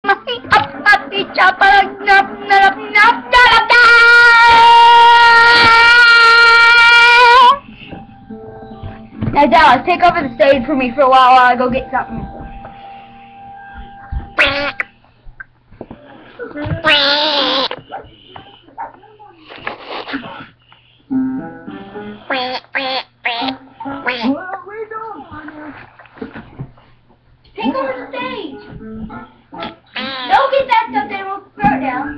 Now, Dallas, take over the stage for me for a while I go get something. Take over the stage. Don't get that stuff there. We'll throw it down.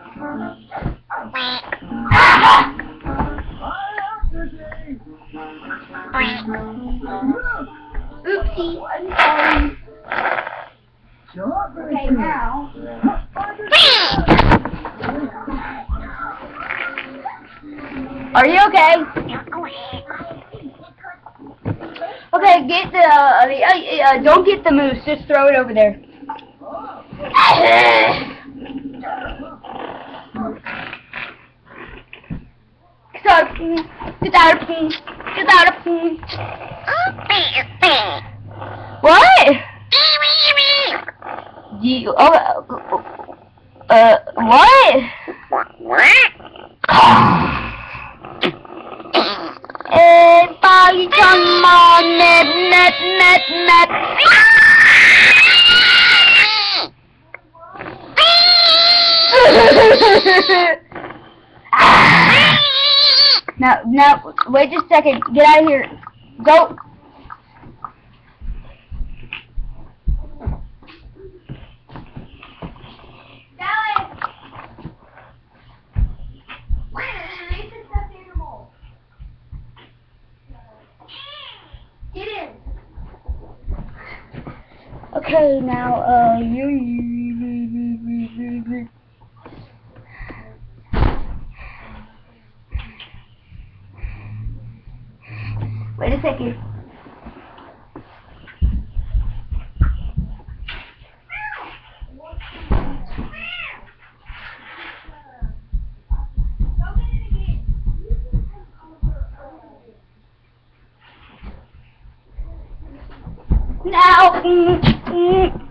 Oopsie. Okay, now. Are you okay? Okay, get the don't get the moose. Just throw it over there. Get out of here. Get out of here. What? What? Everybody come on, net. Now, wait just a second. Get out of here. Go. Dallas. It's a stuffed animal. Get in. Okay, now, wait a second. Now,